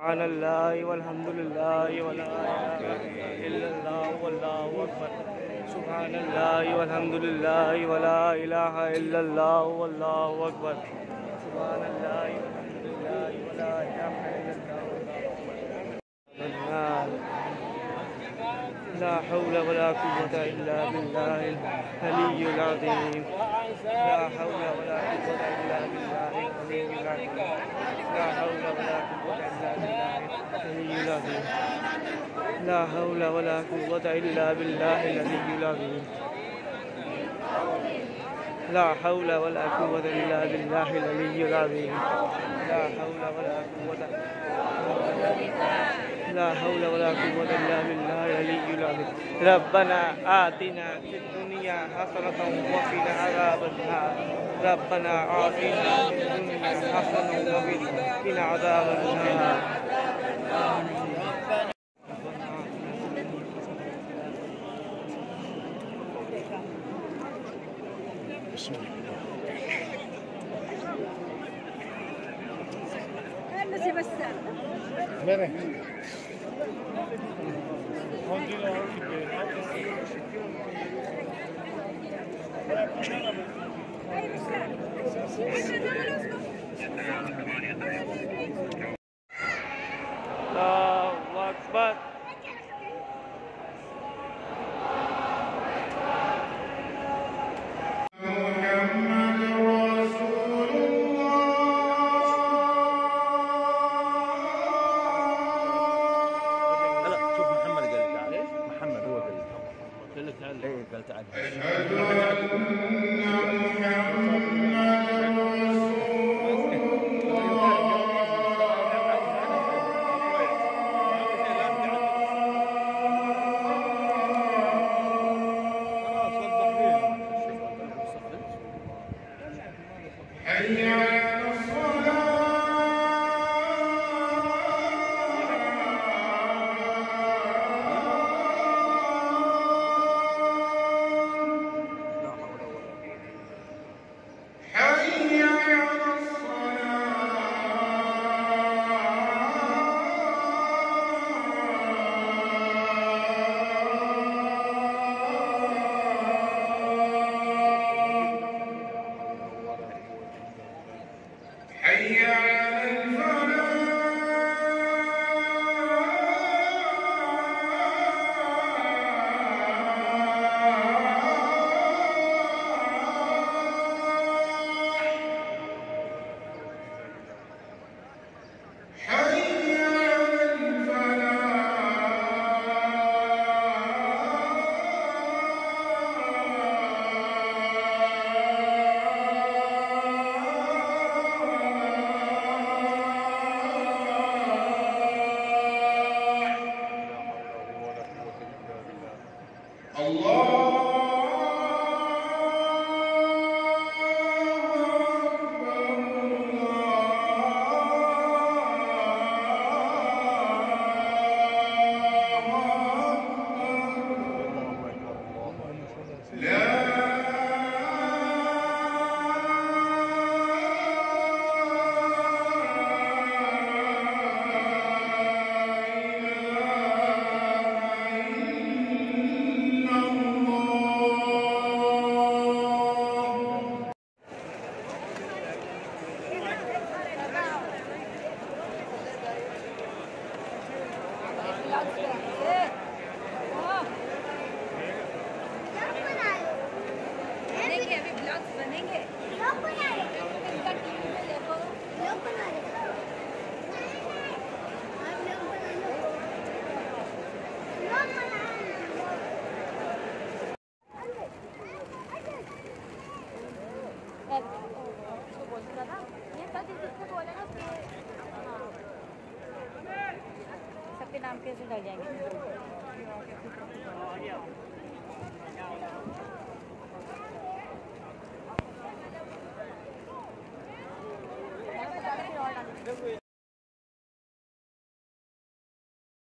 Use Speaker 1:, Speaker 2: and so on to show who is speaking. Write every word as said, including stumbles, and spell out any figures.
Speaker 1: سبحان الله والحمد لله ولا إله إلا الله والله أكبر. سبحان الله والحمد لله ولا إله إلا الله والله أكبر. سبحان الله والحمد لله ولا إله إلا الله والله أكبر. لا حول ولا قوة إلا بالله العلي العظيم. لا حول ولا قوة إلا بالله العلي العظيم. لا حول ولا قوة إلا بالله العلي العظيم. لا حول ولا قوة إلا بالله العلي العظيم. لا حول ولا قوة إلا بالله العلي العظيم. لا حول ولا قوة لا حول ولا قوة إلا بالله العلي العظيم. ربنا آتنا في الدنيا حسنة وقنا عذاب النار. ربنا آتنا في الدنيا حسنة وقنا عذاب النار. بسم الله. Bene. Continua Allahu Akbar. قال تعال. أشهد أن محمد सबके नाम कैसे डल जाएंगे। Gracias.